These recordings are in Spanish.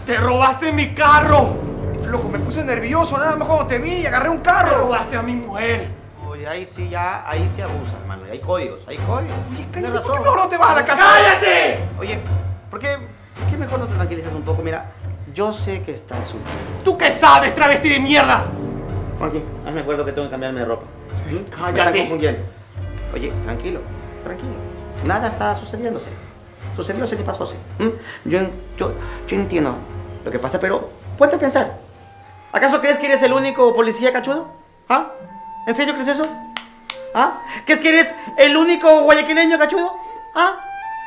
¡Te robaste mi carro! Loco, me puse nervioso nada más cuando te vi y agarré un carro. ¡Te robaste a mi mujer! Oye, ahí sí abusa, hermano. Hay códigos, Oye, cállate, ¿por qué mejor no te vas a la casa? ¡Cállate! Oye, ¿por qué mejor no te tranquilizas un poco? Mira, yo sé que estás sufriendo. ¿Tú qué sabes, travesti de mierda? Joaquín, hazme acuerdo que tengo que cambiarme de ropa. Cállate. Me están confundiendo. Oye, tranquilo. Nada está sucediéndose. Sucedióse ni pasóse. Yo entiendo lo que pasa, pero ponte a pensar. ¿Acaso crees que eres el único policía cachudo? ¿Ah? ¿En serio crees eso? ¿Ah? ¿Crees que eres el único guayaquileño cachudo? ¿Ah?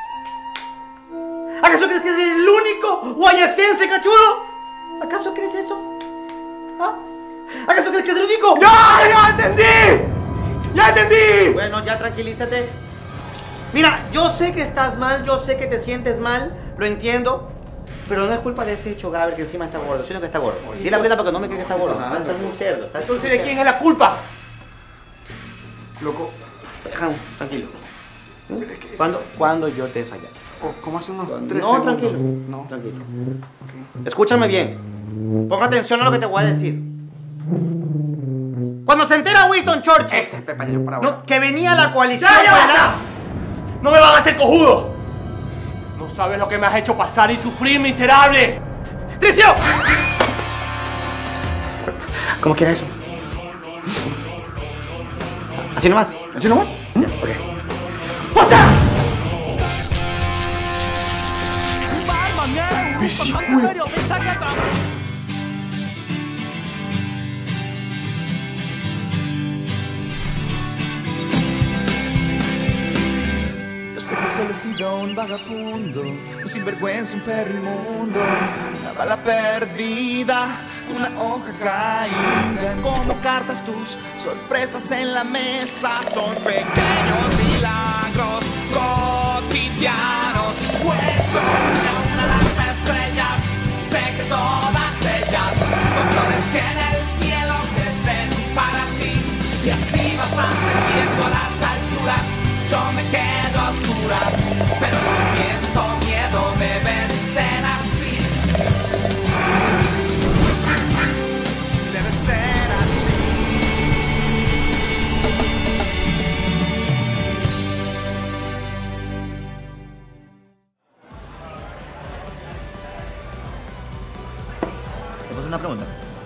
¿Acaso crees que eres el único guayacense cachudo? ¿Acaso crees eso? ¿Ah? ¿Acaso crees que es el único? ¡Ya entendí! ¡Ya entendí! Bueno, ya tranquilízate. Mira, yo sé que estás mal, yo sé que te sientes mal, lo entiendo. Pero no es culpa de este Gabriel que encima está gordo, sino que está gordo. Dile la verdad porque no me cree que está gordo. Está muy cerdo. Entonces, ¿de quién es la culpa? Loco. Déjame, tranquilo. ¿Cuándo yo te he fallado? ¿Cómo hace unos 3 No, segundos? tranquilo. No. Tranquilo. Okay. Escúchame bien. Ponga atención a lo que te voy a decir. Cuando se entera Winston Churchill Ese Pepaño para ahora. que venía la coalición... ¡Ya basta! ¡No me van a hacer cojudo! No sabes lo que me has hecho pasar y sufrir, miserable. ¡Tricio! ¿Cómo que era eso? ¿Así nomás? ¿Así nomás? Ya, ok. ¡Basta! Solo he sido un vagabundo, un sinvergüenza, un perro inmundo, una bala perdida, una hoja caída. Como cartas tus sorpresas en la mesa son pequeños milagros cotidianos. Cuento a las estrellas, sé que todas ellas son flores que en el cielo crecen para ti. Y así vas ascendiendo a las alturas. Yo me quedo a oscuras, pero no siento miedo, debe ser así. Debe ser así. Te puedo hacer una pregunta.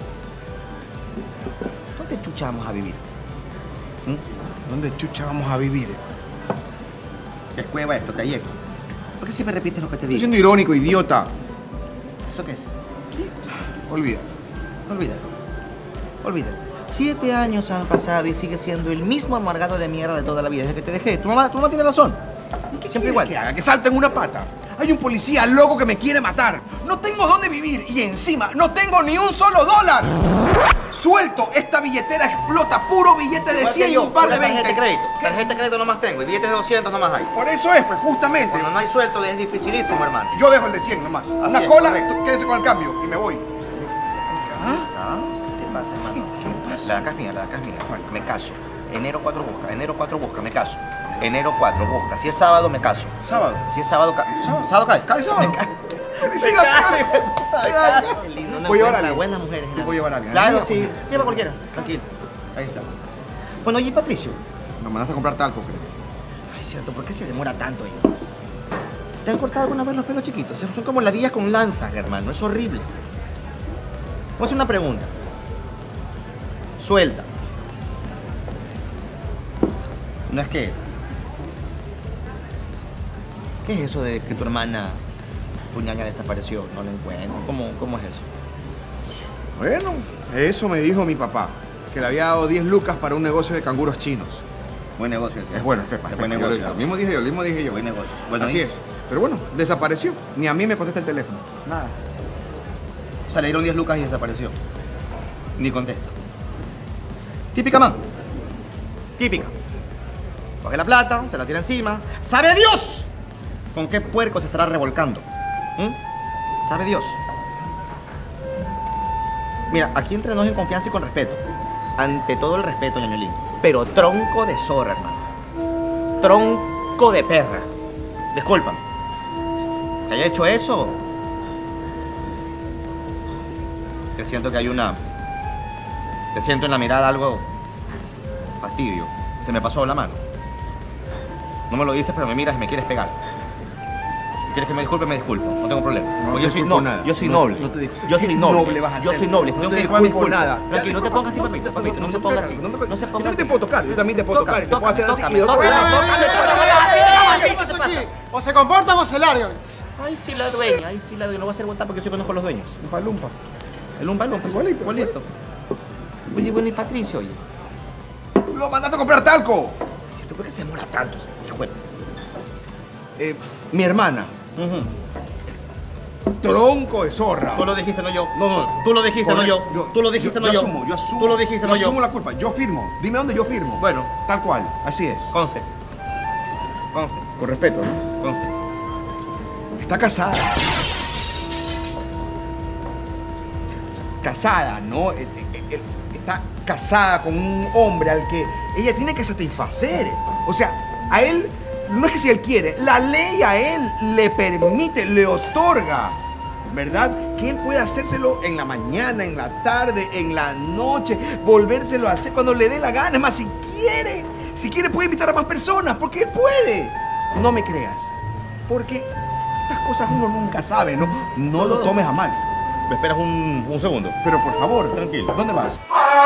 ¿Dónde chucha vamos a vivir? ¿Dónde chucha vamos a vivir? ¿Qué cueva esto, Callejo? ¿Por qué siempre repites lo que te Estoy digo? siendo irónico, idiota. ¿Eso qué es? Olvídalo. Olvídalo. 7 años han pasado y sigue siendo el mismo amargado de mierda de toda la vida desde que te dejé. Tu mamá tiene razón. ¿Y qué Siempre quieres igual. que haga? Que salte en una pata. Hay un policía loco que me quiere matar. No tengo dónde vivir y encima no tengo ni un solo dólar. Suelto, esta billetera explota, puro billete de 100 y un par de 20. Tarjeta de crédito. Tarjeta de crédito nomás tengo y billetes de 200 nomás hay. Por eso es, pues justamente. Cuando no hay suelto es dificilísimo, hermano. Yo dejo el de 100 nomás. Una es, cola, correcto. quédese con el cambio y me voy. ¿Ah? ¿Qué te pasa, hermano? ¿Qué pasa? La acá es mía. Me caso. Enero 4 busca, me caso. Enero 4 busca. Si es sábado, me caso. ¿Sábado? Si es sábado, sábado cae. ¿Cae sábado? Me caso, ¡Felicidades! me caso. Qué lindo. No Voy a llevar a encuentra alguien. buenas mujeres. Sí, voy a llevar a alguien. Claro, Lleva sí. cualquiera. Lleva cualquiera. Tranquilo. Ahí está. Bueno, oye, Patricio. Me mandaste a comprar talco, creo. Ay, cierto, ¿por qué se demora tanto, hijo? ¿Te han cortado alguna vez los pelos chiquitos? Son como ladillas con lanzas, hermano. Es horrible. Voy a hacer una pregunta. Suelta. No es que... ¿Qué es eso de que tu hermana, tu ñaña, desapareció? No la encuentro. ¿Cómo es eso? Bueno, eso me dijo mi papá. Que le había dado 10 lucas para un negocio de canguros chinos. Buen negocio ese. Es bueno, es Pepa. Es buen Pepa, negocio. Lo mismo dije yo. Buen negocio. Bueno, Así ¿y? es. Pero bueno, desapareció. Ni a mí me contesta el teléfono. Nada. O sea, le dieron 10 lucas y desapareció. Ni contesta. Típica, man. Típica. Coge la plata, se la tira encima. ¡Sabe Dios con qué puerco se estará revolcando! ¿Sabe Dios? Mira, aquí entre nos en confianza y con respeto. Ante todo el respeto, ñañolín. Pero tronco de zorra, hermano. Tronco de perra. Discúlpame. Que haya hecho eso, Que siento que hay una... Te siento en la mirada algo... fastidio. Se me pasó la mano. No me lo dices, pero me miras y me quieres pegar. ¿Quieres que me disculpe? Me disculpo. No tengo problema. No yo te soy disculpo nada. Yo soy noble. No te yo soy noble. noble vas a yo ser. soy noble. No Tengo te que disculpar disculpo nada. Tranquilo, no te pongas así, papito. Papito, no se ponga así. No se ponga Yo también así. te puedo tocar. Yo también te puedo tocar. Y te puedo hacer así. Tócame, Y de otro tócame, lado. ¿Qué pasa aquí? O se comportan o se largan. Ay, sí, la dueña. Ay, sí, la dueña. No voy a hacer vuelta porque yo conozco a los dueños. Lumpa, lumpa. El lumpa, lumpa. Igualito, Igualito. Oye, bueno, y Patricio, oye. Lo mandaste a comprar talco. Si tú crees que se demora tanto, hijo de... Mi hermana. Tronco de zorra. Tú lo dijiste, no yo. No. Tú lo dijiste, no yo. Tú lo dijiste, no yo. Yo asumo. Tú lo dijiste, no yo. Yo asumo la culpa. Yo firmo. Dime dónde yo firmo. Bueno. Tal cual. Así es. Conste. Conste. Con respeto, ¿no? Conste. Está casada. Casada, ¿no? Está casada con un hombre al que ella tiene que satisfacer. O sea, a él, no es que si él quiere, la ley a él le permite, le otorga, ¿verdad? Que él puede hacérselo en la mañana, en la tarde, en la noche, volvérselo a hacer cuando le dé la gana. Es más, si quiere puede invitar a más personas, porque él puede. No me creas, porque estas cosas uno nunca sabe, ¿no? No lo tomes a mal. ¿Me esperas un segundo? Pero por favor, Tranquilo. ¿Dónde vas?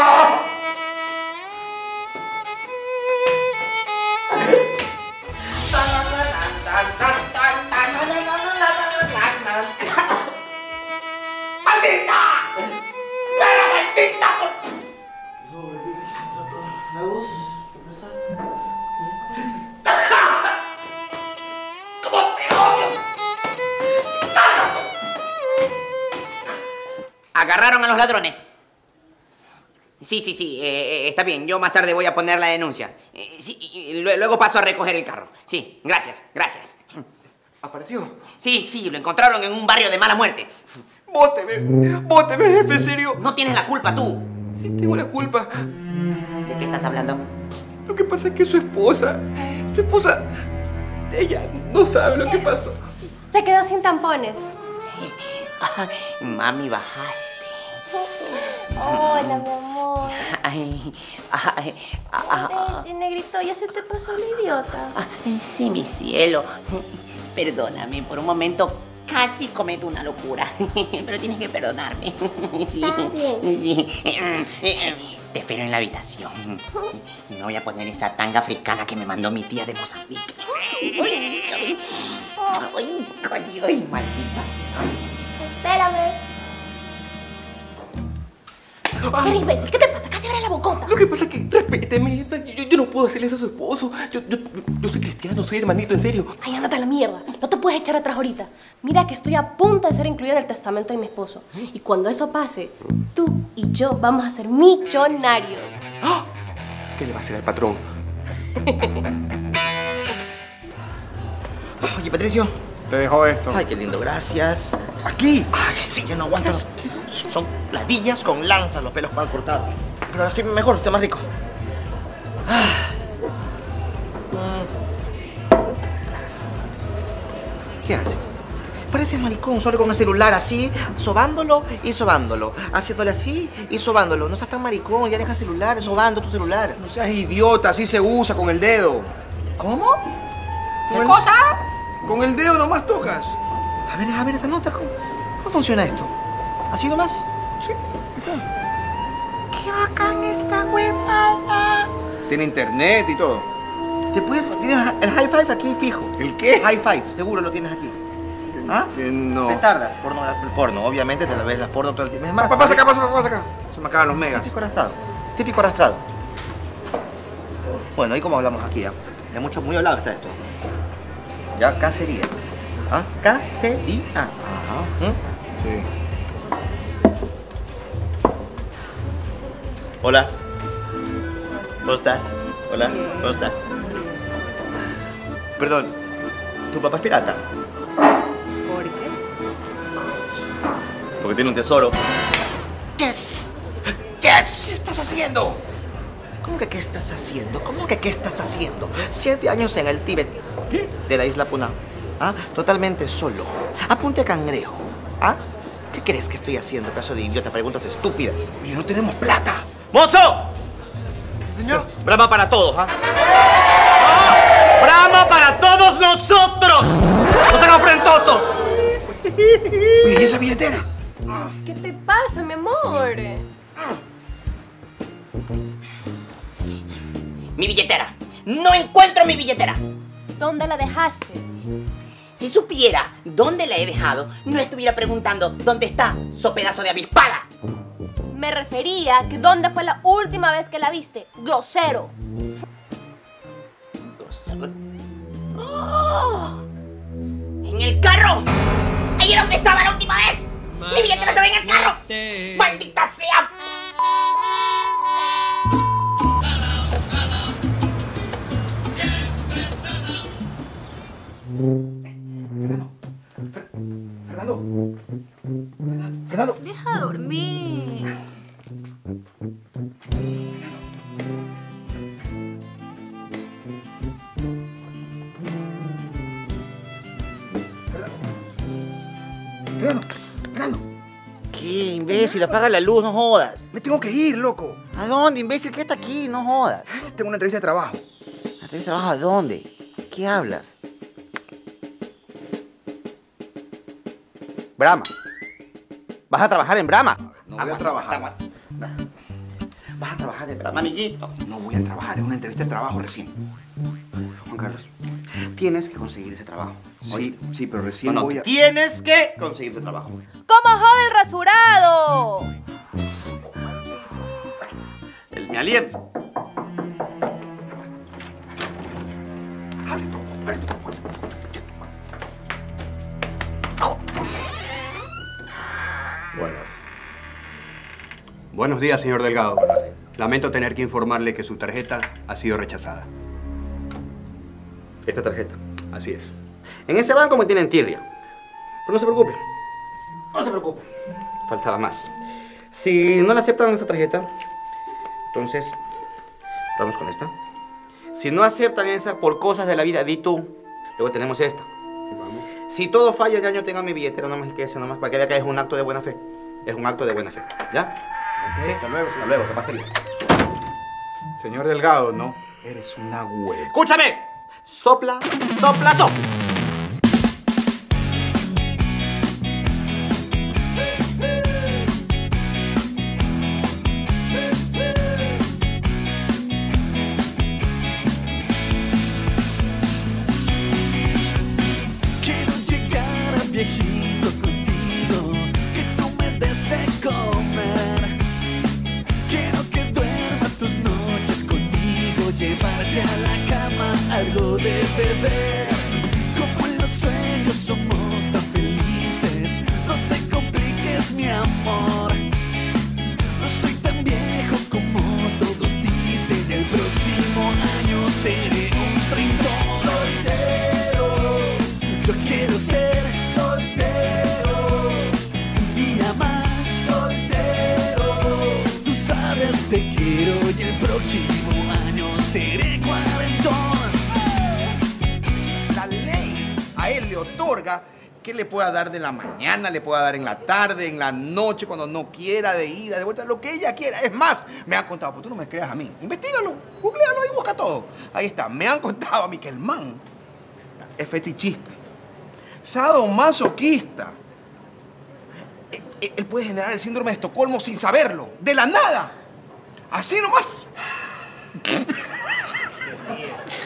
Agarraron a los ladrones. Sí, está bien. Yo más tarde voy a poner la denuncia. Sí, y luego paso a recoger el carro. Sí, gracias. ¿Apareció? Sí, lo encontraron en un barrio de mala muerte. Bóteme, jefe, en serio. No tienes la culpa tú. Sí tengo la culpa. ¿De qué estás hablando? Lo que pasa es que su esposa, ella no sabe lo que pasó. Se quedó sin tampones. Mami, bajaste. Hola, mi amor. Ay, Negrito, ya se te pasó el idiota. sí, mi cielo. Perdóname, por un momento casi cometo una locura. Pero tienes que perdonarme. Sí, Está bien. sí. Te espero en la habitación. Me voy a poner esa tanga africana que me mandó mi tía de Mozambique. Ay, maldita. Espérame. ¿Qué imbécil? ¿Qué te pasa? Casi abre la bocota. Lo que pasa es que, respéteme, yo no puedo hacerle eso a su esposo. Yo soy cristiano, soy hermanito, en serio. Ay, ándate a la mierda. No te puedes echar atrás ahorita. Mira que estoy a punto de ser incluida en el testamento de mi esposo. Y cuando eso pase, tú y yo vamos a ser millonarios. ¡Ah! ¿Qué le va a hacer al patrón? Oye, Patricio. Te dejo esto. Ay, qué lindo, gracias. Aquí. Ay, sí, yo no aguanto. Son ladillas con lanza los pelos mal cortados. Pero ahora estoy mejor, estoy más rico. ¿Qué haces? Pareces maricón, solo con el celular así, sobándolo y sobándolo. Haciéndole así y sobándolo. No seas tan maricón, ya deja el celular, sobando tu celular. No seas idiota, así se usa con el dedo. ¿Cómo? ¿Qué Con el- cosa? Con el dedo nomás tocas. A ver esta nota. ¿Cómo funciona esto? ¿Así nomás? Sí, ahí está. ¡Qué bacán esta huevada! Tiene internet y todo. Tienes el high five aquí fijo. ¿El qué? High five, seguro lo tienes aquí. ¿Ah? No. Te tardas. Porno, obviamente te la ves las porno todo el tiempo. Es más, Pasa acá. Se me acaban los megas. Típico arrastrado. Típico arrastrado. Bueno, ahí como hablamos aquí, ¿ah? Ya mucho, muy hablado está esto. Ya cacería. ¿Ah? Cacería. Ajá. Sí. Hola. ¿Cómo estás? Hola. ¿Cómo estás? Perdón. ¿Tu papá es pirata? ¿Por qué? Porque tiene un tesoro. Yes. ¿Qué estás haciendo? ¿Cómo que qué estás haciendo? ¿Cómo que qué estás haciendo? 7 años en el Tíbet de la isla Puna. ¿Ah? Totalmente solo. A punta de cangrejo. ¿Ah? ¿Qué crees que estoy haciendo, pedazo de idiota? Preguntas estúpidas. Oye, no tenemos plata. ¡Mozo! Señor. Brahma para todos, ¿ah? ¡Ah! ¡Brahma para todos nosotros! ¡No sean afrentosos! Oye, ¿y esa billetera? ¿Qué te pasa, mi amor? Mi billetera. No encuentro mi billetera. ¿Dónde la dejaste? Si supiera dónde la he dejado, no estuviera preguntando dónde está, so pedazo de avispada. Me refería que dónde fue la última vez que la viste. Grosero. ¡Oh! ¡En el carro! ¡Ahí era donde estaba la última vez! ¡Mi billetera estaba en el carro! ¡Maldita sea! Fernando. Deja dormir. Fernando. ¿Qué, imbécil? Apaga la luz, no jodas. Me tengo que ir, loco. ¿A dónde, imbécil? ¿Qué está aquí? No jodas. Tengo una entrevista de trabajo. ¿Entrevista de trabajo a dónde? ¿Qué hablas? Brahma. ¿Vas a trabajar en Brahma? No voy a trabajar. ¿Vas a trabajar en Brahma, amiguito? No voy a trabajar, es una entrevista de trabajo recién. Juan Carlos, tienes que conseguir ese trabajo. Sí, pero recién voy a... Tienes que conseguir ese trabajo. ¿Cómo jode el rasurado? Me aliento. Buenos días, señor Delgado. Lamento tener que informarle que su tarjeta ha sido rechazada. Esta tarjeta. Así es. En ese banco me tienen tirria. Pero no se preocupe. No se preocupe. Faltaba más. Si no le aceptan esa tarjeta, entonces vamos con esta. Si no aceptan esa por cosas de la vida, di tú. Luego tenemos esta. Vamos. Si todo falla, ya yo tengo mi billetera, nomás que eso, nomás para que vea que es un acto de buena fe. Es un acto de buena fe. ¿Ya? Sí, hasta luego, que pase bien. Señor Delgado, no. Eres una hueva. ¡Escúchame! Sopla, sopla, sopla. Quiero llegar a viejito contigo, que tú me des de comer. Quiero que duermas tus noches conmigo, llevarte a la cama algo de beber. Como en los sueños somos tan felices, no te compliques mi amor. No soy tan viejo como todos dicen, el próximo año seré un trintón. Soltero, yo quiero ser soltero, un día más soltero. Tú sabes te quiero y el próximo año seré cuarentón. La ley a él le otorga que le pueda dar de la mañana, le pueda dar en la tarde, en la noche, cuando no quiera, de ida, de vuelta, lo que ella quiera. Es más, me han contado, pues tú no me creas a mí. Investígalo, googlealo y busca todo. Ahí está, me han contado a mí que el man es fetichista, sadomasoquista. Él puede generar el síndrome de Estocolmo sin saberlo, de la nada. Así nomás.